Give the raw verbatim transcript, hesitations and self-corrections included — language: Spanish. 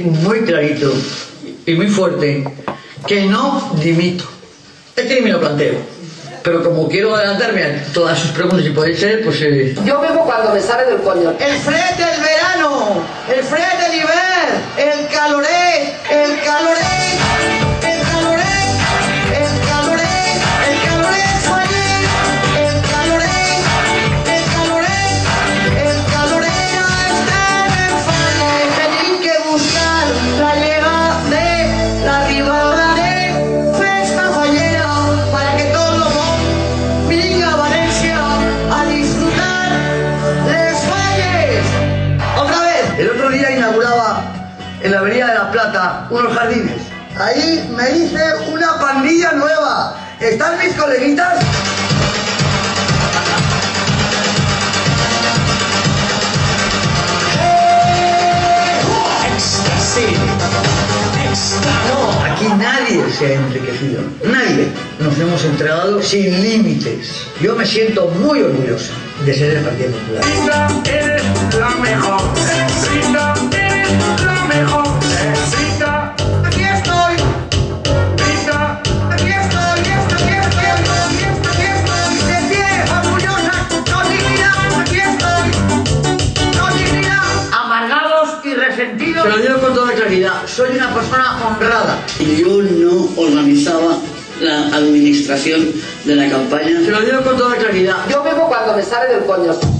muy clarito y muy fuerte que no dimito. Es que ni me lo planteo. Pero como quiero adelantarme a todas sus preguntas y podéis ser, pues... Eh... Yo bebo cuando me sale del coño. El fred del verano, el fred del invierno, el caloré, el caloré. En la Avenida de la Plata, unos jardines. Ahí me hice una pandilla nueva. ¿Están mis coleguitas? No, aquí nadie se ha enriquecido. Nadie. Nos hemos entregado sin límites. Yo me siento muy orgulloso de ser el Partido Popular. Rita, eres la mejor. Rita, eres la mejor. Rita, aquí estoy. Rita, aquí estoy. Aquí estoy, aquí estoy, aquí estoy. De pie, orgullosa, con dignidad. Aquí estoy. Con dignidad. Amargados y resentidos. Se lo digo con toda claridad. Soy una persona honrada. Yo no organizaba la administración de la campaña. Se lo digo con toda claridad. Yo bebo cuando me sale del coño.